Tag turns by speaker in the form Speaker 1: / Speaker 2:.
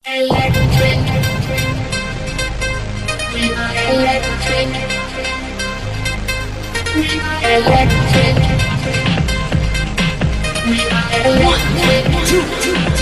Speaker 1: Electric, we are electric, we are electric, we are electric.
Speaker 2: 1, 2, 2.